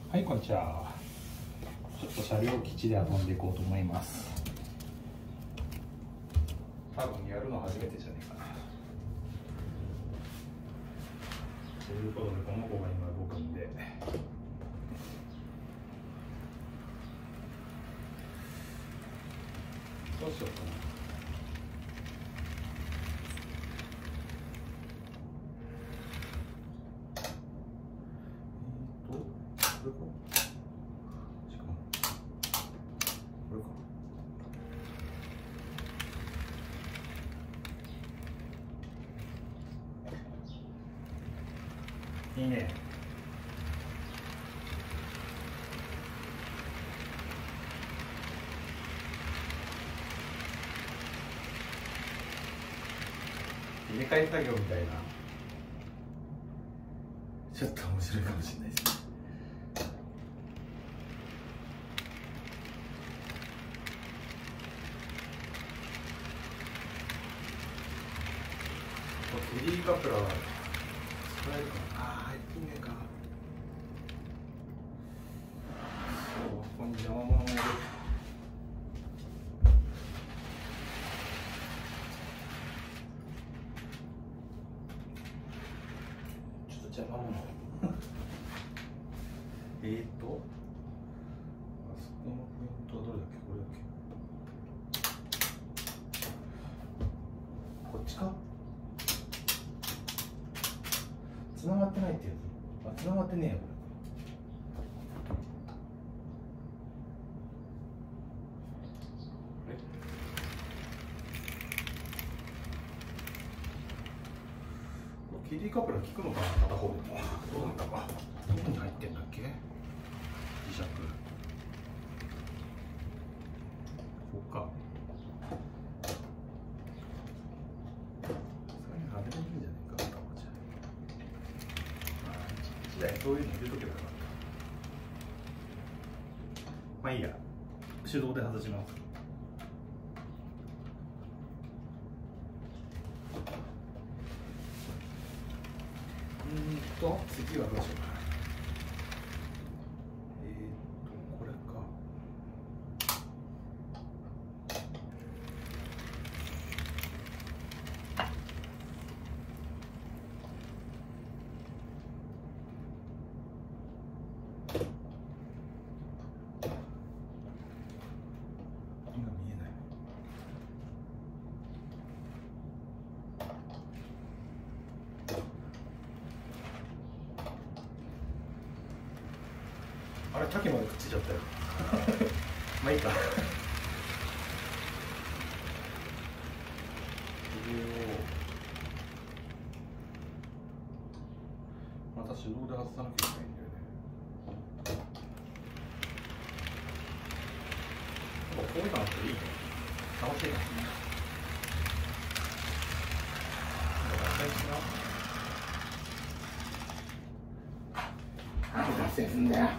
はい、こんにちは。ちょっと車両基地で遊んでいこうと思います。多分やるの初めてじゃねえかな。ということで、この子が今動くんで。どうしようかな。これか。しかもこれか。いいね。入れ替え作業みたいな。ちょっと面白いかもしれないですね。フリーカプラー使えるかな。ああ、いいねか。そう、ここに邪魔者がいる。ちょっと邪魔者。あそこのポイントはどれだっけ？これだっけ？こっちか？繋がってないってやつ。あ、繋がってねえよ、これ。キーディーカプラー効くのかな、片方でも。どうなんだか。どこに入ってんだっけ？磁石。ここか。それに外れるんじゃねえか、片方じゃ。そういうの入れとけばよかった。まあいいや。手動で外します。次はどうしようかな。これか。今見えない。あれ、竹までくっついちゃったよ。まあいいか。また手動で外さなきゃいけないんだよね。こういうのあっていいね。楽しいな。何脱線すんだよ。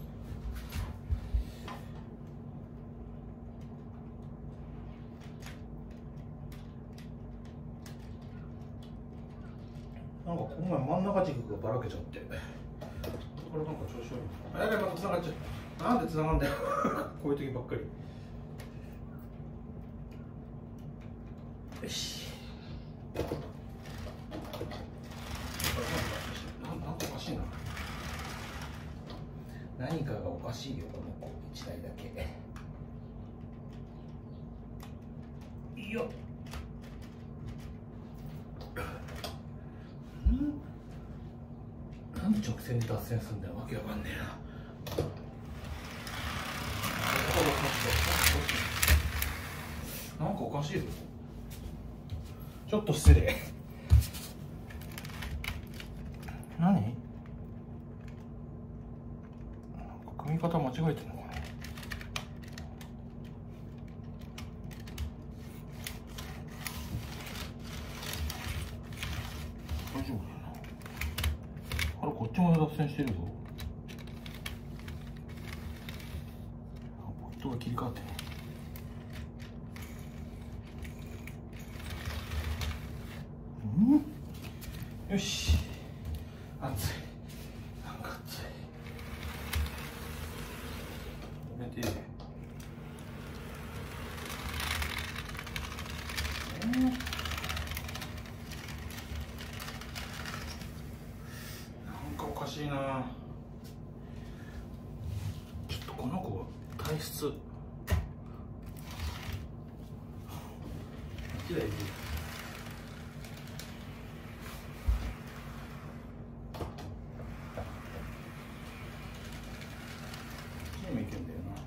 なんかこの前真ん中軸がばらけちゃって、これなんか調子悪い。やばい、また繋がっちゃう。なんで繋がんだよ。こういう時ばっかり。よし。なんかおかしいな。何かがおかしいよ、この子1台だけ。いいよ。なんで直線で脱線するんだよ、わけわかんねえな。なんかおかしいぞ。ちょっと失礼。何？なんか組み方間違えてんのかな。大丈夫だよな。あれ、こっちまで脱線してるぞ。ポイントが切り替わってね。よし。熱い。なんか熱い。 体質きれいにもいけんだよな。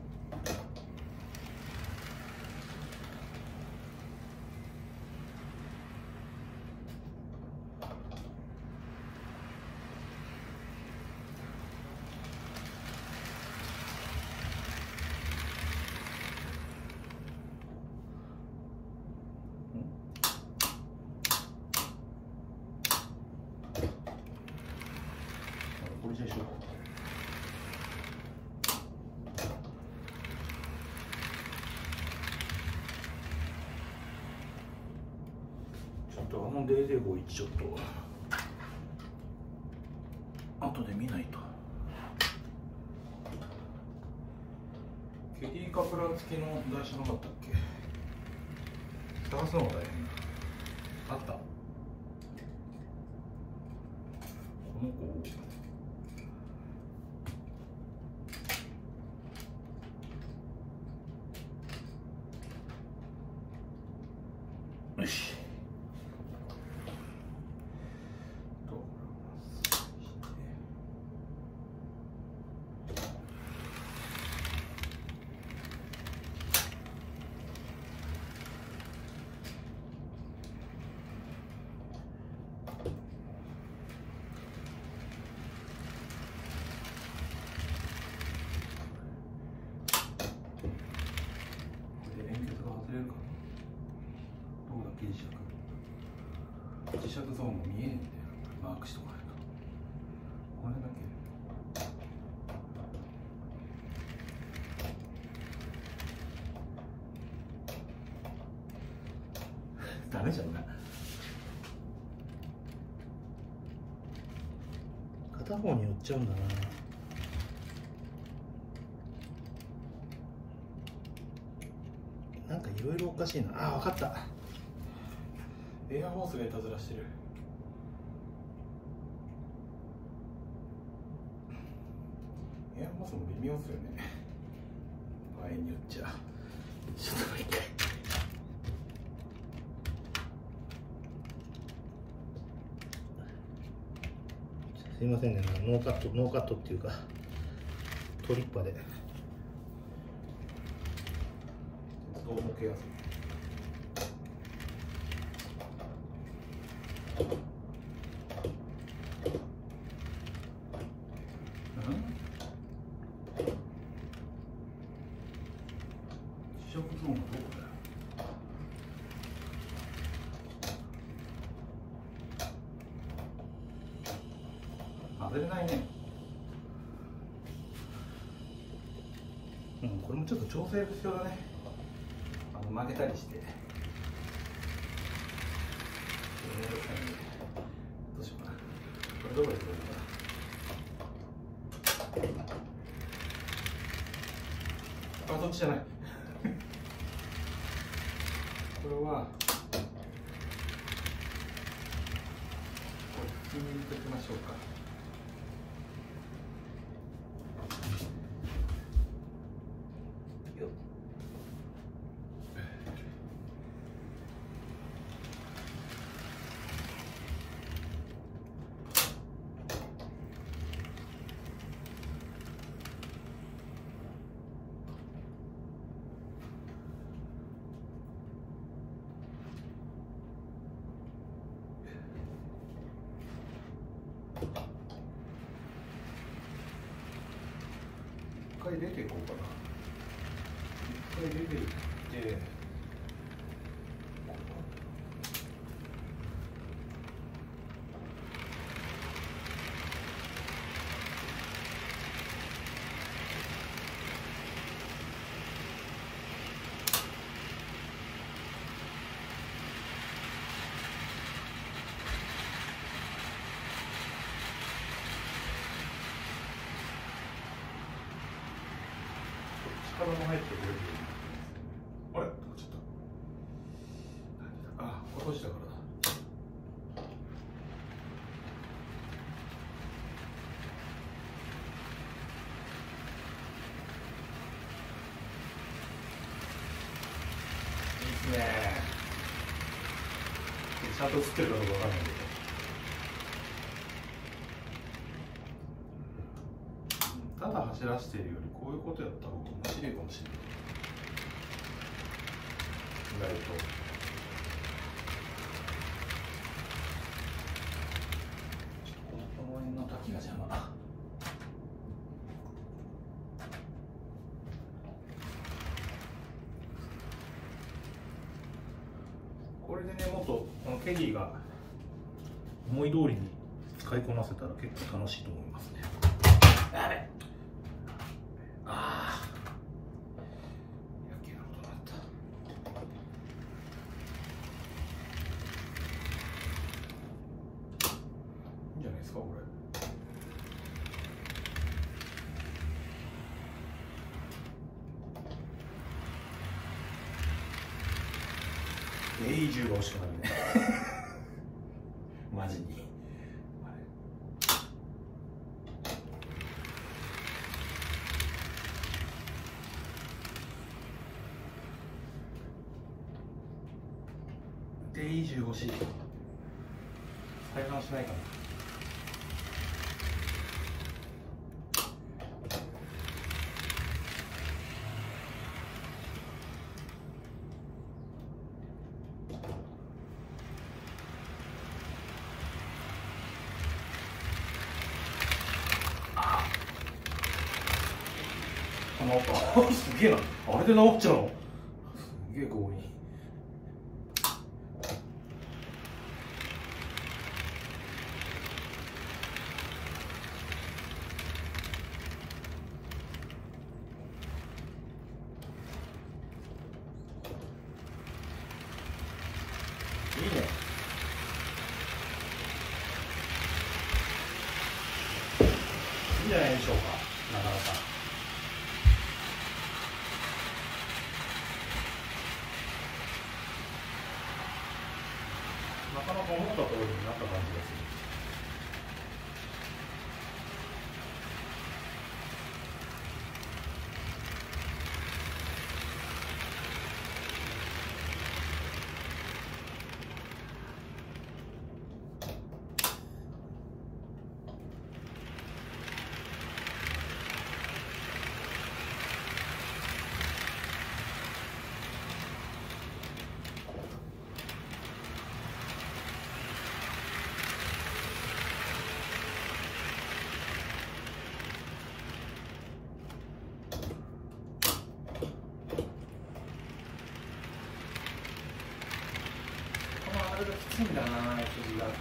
これじゃしょうか。ちょっと005-1ちょっと後で見ないと。キティカプラー付きの台車なかったっけ。探すのが大変だ。あった。この子よし。磁石ゾーンも見えねえんだよ。マークしとかないと。これだけダメじゃんな。片方に寄っちゃうんだな。なんかいろいろおかしいな。あ、分かった。エアホースがいたずらしてる。エアホースも微妙っすよね。場合によっちゃ。ちょっと待って。すいませんね、ノーカットっていうかトリッパーで鉄道模型やすい。磁石ゾーンがどこだよ。外れないね。これもちょっと調整が必要だね。曲げたりして。どうしようかな。これどこで取れるかな。あ、そっちじゃない。これはこれ普通に入れておきましょうか。よっ。一回出ていこうかな。一回出ていって。力も入ってくれるように。あれ、どこちゃった。あ、これ閉じたからだ。 ゃんと映ってるかどうかわかんないけど、ただ走らせているよりこういうことやった方が面白いかもしれない。意外とこの辺の滝が邪魔。これでね、もっとこのケリーが思い通りに使いこなせたら結構楽しいと思いますね。やべっ、ああ、やけなことになった。いいんじゃないですかこれ。永住が欲しくなるねマジに。永住欲しい。再販しないかな。すげえな、あれで治っちゃうの。すげえ強引。いいね。いいんじゃないでしょうか、なかなか。なかなか思った通りになった感じがする。れがきついんだな、次が。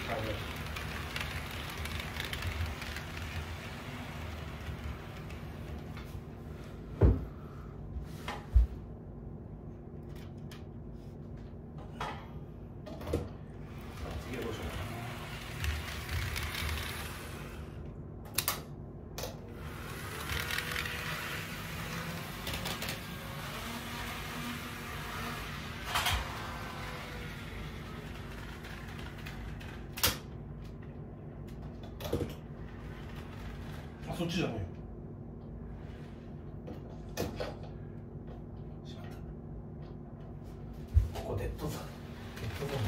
次はどうしようかな。あ、そっちじゃないよ。しまった。ここデッドゾーン。デッドゾーン。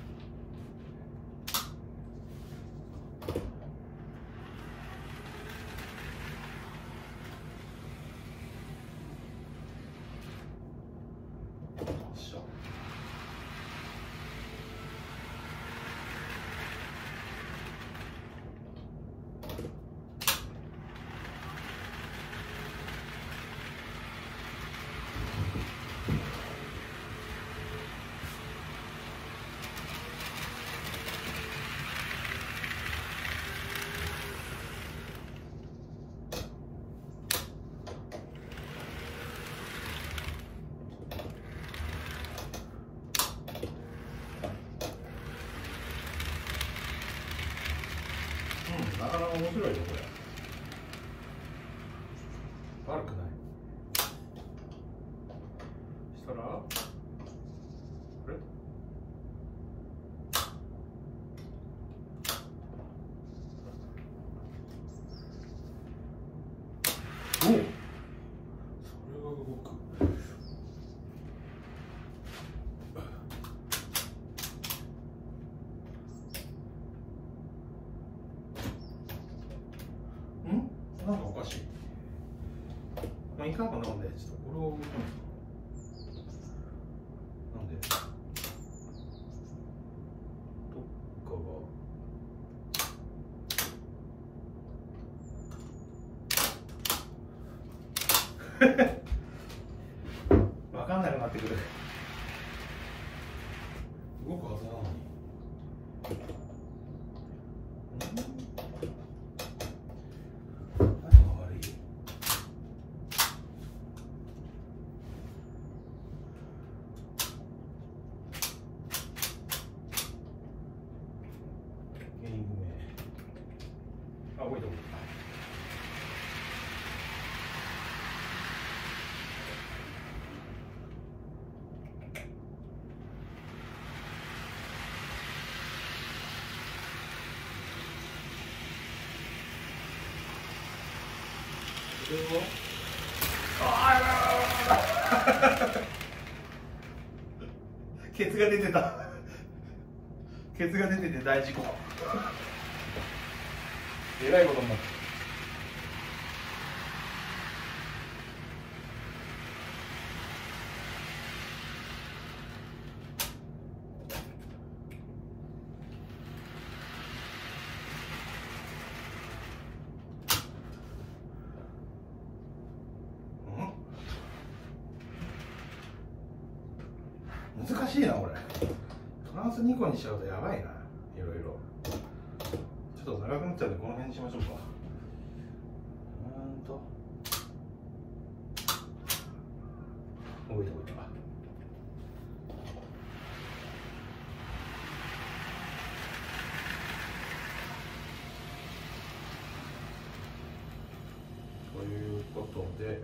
なかなか面白いよこれ。悪くない。したらあれ、おお、それが動く。 なんかおかしい。まあいかんかなんでちょっとこれを動くんですか。なんでどっかがわかんなくなってくる。動くはずなのに。何が悪い？原因不明。あ、動いた動いた。これをケツが出てた。ケツが出てて大事故。えらいことになった。難しいなこれ。トランス2個にしちゃうとやばいな。いろいろちょっと長くなっちゃうんでこの辺にしましょうか。動いた動いた。ということで、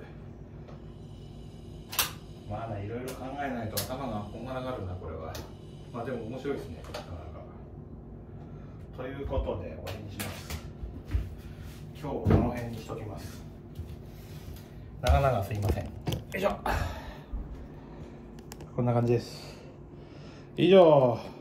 まあね、いろいろ考えないと頭がこんがらがるなこれは。まあでも面白いですね、なかなか。ということで終わりにします。今日はこの辺にしときます。長々すいません。よいしょ。こんな感じです。以上。